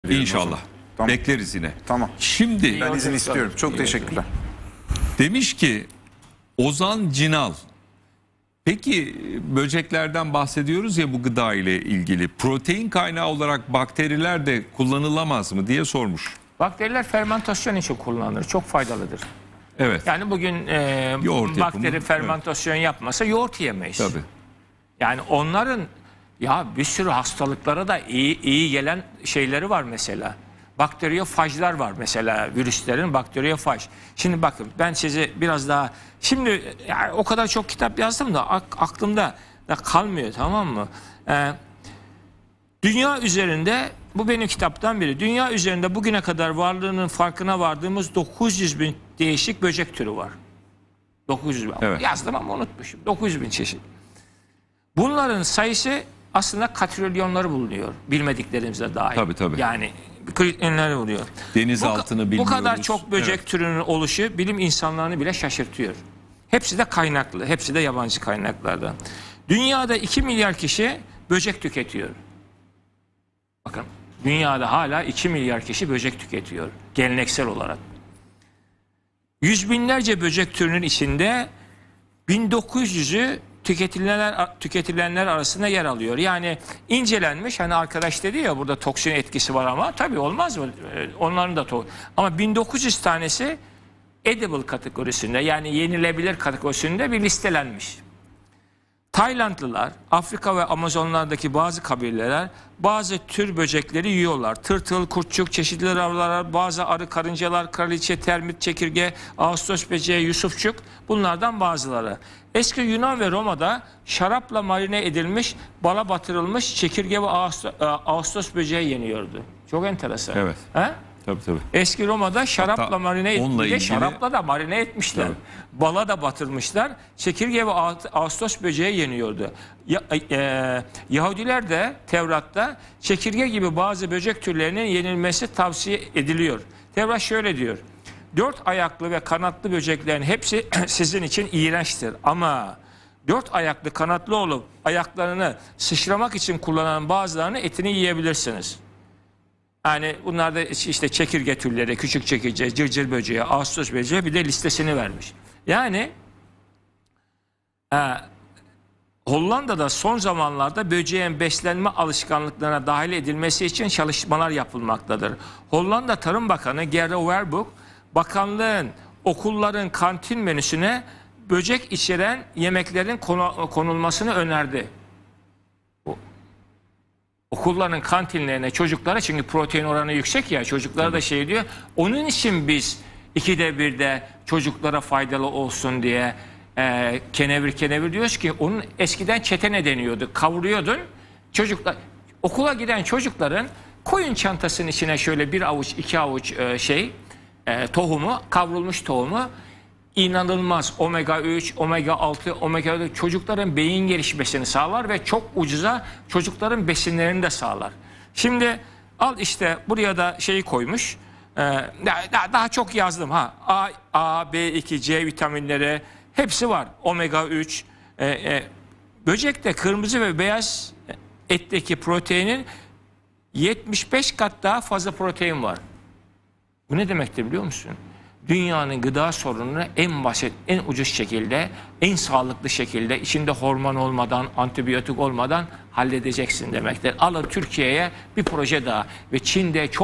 İnşallah. Tamam. Bekleriz yine. Tamam. Şimdi Ben izin istiyorum. Çok teşekkürler. demiş ki Ozan Cinal, peki böceklerden bahsediyoruz ya bu gıda ile ilgili, protein kaynağı olarak bakteriler de kullanılamaz mı diye sormuş. Bakteriler fermentasyon için kullanılır. Çok faydalıdır. Evet. Yani bugün Yoğurt bakteri yapımı, fermentasyon yapmasa yoğurt yemeyiz. Tabii. Yani onların ya bir sürü hastalıklara da iyi gelen şeyleri var mesela. Bakteriyofajlar var mesela, virüslerin bakteriyofaj. Şimdi bakın ben size biraz daha, şimdi yani o kadar çok kitap yazdım da aklımda da kalmıyor, tamam mı? Dünya üzerinde, bu benim kitaptan biri, dünya üzerinde bugüne kadar varlığının farkına vardığımız 900 bin değişik böcek türü var. 900 bin. Evet. Yazdım ama unutmuşum. 900 bin çeşit. Bunların sayısı aslında katrilyonları bulunuyor. Bilmediklerimize dair. Tabii, tabii. Yani katrilyonları buluyor. Denizaltını bilmiyoruz. Bu kadar çok böcek Evet. türünün oluşu bilim insanlarını bile şaşırtıyor. Hepsi de kaynaklı. Hepsi de yabancı kaynaklardan. Dünyada 2 milyar kişi böcek tüketiyor. Bakın dünyada hala 2 milyar kişi böcek tüketiyor. Geleneksel olarak. Yüz binlerce böcek türünün içinde 1900'ü tüketilenler arasında yer alıyor. Yani incelenmiş, hani arkadaş dedi ya burada toksin etkisi var ama tabii olmaz mı? Onların da ama 1900 tanesi edible kategorisinde, yani yenilebilir kategorisinde bir listelenmiş. Taylandlılar, Afrika ve Amazonlardaki bazı kabileler bazı tür böcekleri yiyorlar. Tırtıl, kurtçuk, çeşitli arılar, bazı arı, karıncalar, kraliçe, termit, çekirge, Ağustos böceği, yusufçuk, bunlardan bazıları. Eski Yunan ve Roma'da şarapla marine edilmiş, bala batırılmış çekirge ve Ağustos böceği yeniyordu. Çok enteresan. Evet. He? Tabii tabii. Eski Roma'da şarapla Hatta marine onunla etmişler. ilgili... Şarapla da marine etmişler. Tabii. Bala da batırmışlar. Çekirge ve Ağustos böceği yeniyordu. Yahudiler de Tevrat'ta çekirge gibi bazı böcek türlerinin yenilmesi tavsiye ediliyor. Tevrat şöyle diyor: 4 ayaklı ve kanatlı böceklerin hepsi sizin için iğrençtir. Ama 4 ayaklı kanatlı olup ayaklarını sıçramak için kullanan bazılarının etini yiyebilirsiniz. Yani bunlar da işte çekirge türleri, küçük çekirge, cırcır böceği, Ağustos böceği, bir de listesini vermiş. Yani Hollanda'da son zamanlarda böceğin beslenme alışkanlıklarına dahil edilmesi için çalışmalar yapılmaktadır. Hollanda Tarım Bakanı Gerda Verburg, bakanlığın okulların kantin menüsüne böcek içeren yemeklerin konulmasını önerdi. Okulların kantinlerine çocuklara, çünkü protein oranı yüksek ya, çocuklara da şey diyor. Onun için biz 2'de 1'de çocuklara faydalı olsun diye kenevir diyoruz ki, onun eskiden çetene deniyordu. Kavuruyordun. Çocuklar, okula giden çocukların koyun çantasının içine şöyle 1 avuç 2 avuç tohumu, kavrulmuş tohumu, inanılmaz omega 3, omega 6, omega 4 çocukların beyin gelişmesini sağlar ve çok ucuza çocukların besinlerini de sağlar. Şimdi al işte buraya da şeyi koymuş. Daha çok yazdım ha. A, B2, C vitaminleri hepsi var. Omega 3. Böcekte kırmızı ve beyaz etteki proteinin 75 kat daha fazla protein var. Bu ne demektir biliyor musun? Dünyanın gıda sorununu en basit, en ucuz şekilde, en sağlıklı şekilde, içinde hormon olmadan, antibiyotik olmadan halledeceksin demektir. Alın Türkiye'ye bir proje daha ve Çin'de çok